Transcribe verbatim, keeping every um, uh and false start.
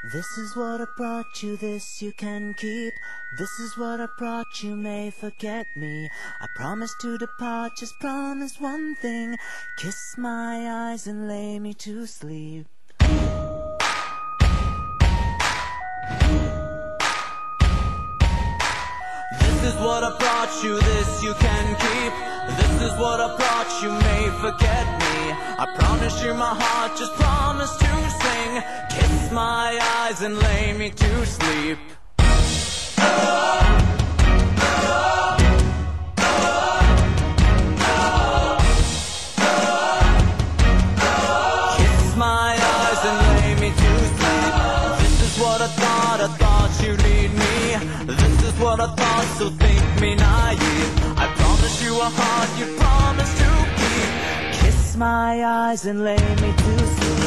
This is what I brought you, this you can keep. This is what I brought you, may forget me. I promise to depart, just promise one thing. Kiss my eyes and lay me to sleep. This is what I brought you, this you can keep. This is what I brought you, may forget me. I promise you my heart, just promise to sing. Kiss my eyes and lay me to sleep. Kiss my eyes and lay me to sleep. This is what I thought, I thought you'd need me. This is what I thought, so think me naive. I promise you a heart you promise to keep. Kiss my eyes and lay me to sleep.